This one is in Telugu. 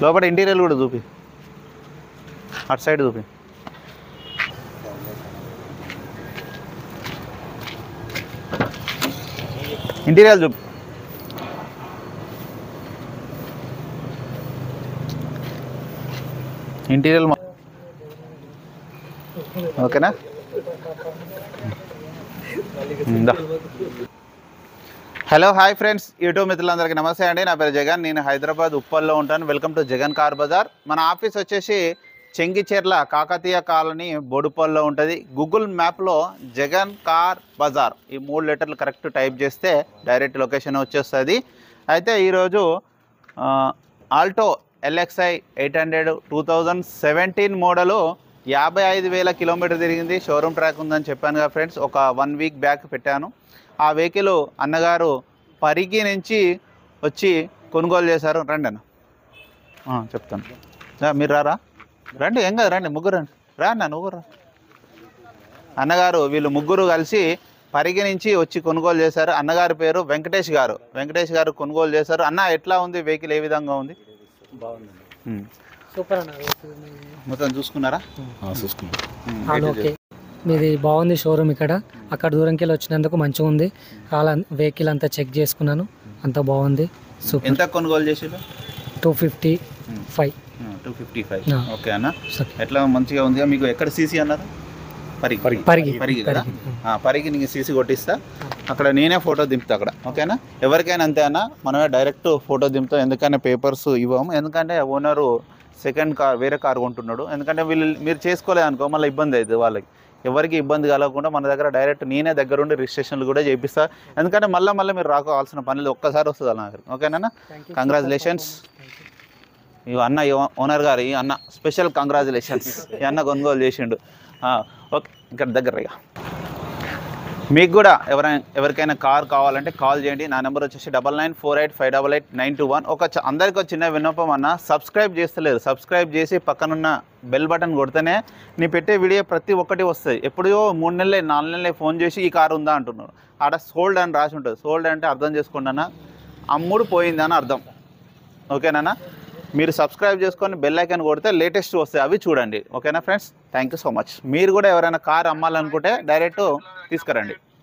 లోపల ఇంటీరియర్ కూడా చూపి, అటు సైడ్ చూపి. ఇంటీరియర్ చూపి. ఇంటీరియర్ ఓకేనా? హలో హాయ్ ఫ్రెండ్స్, యూట్యూబ్ మిత్రులందరికీ నమస్తే అండి. నా పేరు జగన్, నేను హైదరాబాద్ ఉప్పల్లో ఉంటాను. Welcome to Jagan car Bazar. మన ఆఫీస్ వచ్చేసి చెంగిచెర్ల కాకతీయ కాలనీ బోడుపల్లో ఉంటుంది. గూగుల్ మ్యాప్లో జగన్ కార్ బజార్ ఈ 3 లెటర్లు కరెక్ట్ టైప్ చేస్తే డైరెక్ట్ లొకేషన్ వచ్చేస్తుంది. అయితే ఈరోజు ఆల్టో LXi 800 2017 మోడలు 55,000 కిలోమీటర్ తిరిగింది. షోరూమ్ ట్రాక్ ఉందని చెప్పాను కదా ఫ్రెండ్స్, ఒక 1 వీక్ బ్యాక్ పెట్టాను. ఆ వెహికల్ అన్నగారు పరిగి నుంచి వచ్చి కొనుగోలు చేశారు. రండి అన్న, చెప్తాను. మీరు రారా, రండి. ఏం కాదు, రండి, ముగ్గురు రండి. రా అన్న, నువ్వు రా. అన్నగారు వీళ్ళు ముగ్గురు కలిసి పరిగి నుంచి వచ్చి కొనుగోలు చేశారు. అన్నగారి పేరు వెంకటేష్ గారు. వెంకటేష్ గారు కొనుగోలు చేశారు. అన్న, ఎట్లా ఉంది వెహికల్, ఏ విధంగా ఉంది? బాగుందండి, సూపర్ అన్న. మొత్తం చూసుకున్నారా? ఓకే, మీది బాగుంది షోరూమ్. అక్కడ దూరంకి వెళ్ళి వచ్చినందుకు మంచిగా ఉంది. వెహికల్ అంతా చెక్ చేసుకున్నాను, అంతా బాగుంది. సూపర్. ఎంత కొనుగోలు చేసారు? 255. 255. ఓకే అన్న, ఎట్లా మంచిగా ఉంది. మీకు ఎక్కడ సీసీ అన్నారు? పరిగి కదా. పరిగి నీకు సీసీ కొట్టిస్తా, అక్కడ నేనే ఫోటో దింపుతా అక్కడ. ఓకేనా? ఎవరికైనా అంతే అన్న, మనమే డైరెక్ట్ ఫోటో దింపుతాం. ఎందుకంటే పేపర్స్ ఇవ్వము, ఎందుకంటే ఓనరు సెకండ్ కార్ వేరే కార్ కొంటున్నాడు. ఎందుకంటే మీరు చేసుకోలేదు అనుకో మళ్ళీ ఇబ్బంది అవుతుంది వాళ్ళకి. ఎవరికి ఇబ్బంది కలగకుండా మన దగ్గర డైరెక్ట్ నేనే దగ్గరుండి రిజిస్ట్రేషన్లు కూడా చేపిస్తా. ఎందుకంటే మళ్ళీ మీరు రాకోవాల్సిన పనులు ఒక్కసారి వస్తుంది అన్న దగ్గర. ఓకేనా? కంగ్రాచులేషన్స్. ఈ అన్న ఓనర్ గారు, ఈ అన్న స్పెషల్ కంగ్రాచులేషన్స్. ఈ అన్న కొనుగోలు చేసిండు. ఓకే, ఇక్కడ దగ్గర ఇక మీకు కూడా ఎవరికైనా కార్ కావాలంటే కాల్ చేయండి. నా నెంబర్ వచ్చేసి 9948588921. అందరికీ ఒక చిన్న విన్నపం అన్న, సబ్స్క్రైబ్ చేస్తలేదు. సబ్స్క్రైబ్ చేసి పక్కనున్న బెల్ బటన్ కొడితేనే నీ పెట్టే వీడియో ప్రతి ఒక్కటి వస్తుంది. ఎప్పుడో 3 నెలలే 4 నెలలే ఫోన్ చేసి ఈ కారు ఉందా అంటున్నారు. ఆడ సోల్డ్ అని రాసి ఉంటుంది. సోల్డ్ అంటే అర్థం చేసుకోండి అన్న, అమ్ముడు పోయిందని అర్థం. ఓకేనా? మీరు సబ్స్క్రైబ్ చేసుకొని బెల్ ఐకాన్ కొడితే లేటెస్ట్ వస్తాయి, అవి చూడండి. ఓకేనా friends? Thank you so much. మీరు కూడా ఎవరైనా కార్ అమ్మాలనుకుంటే డైరెక్ట్ తీసుకురండి.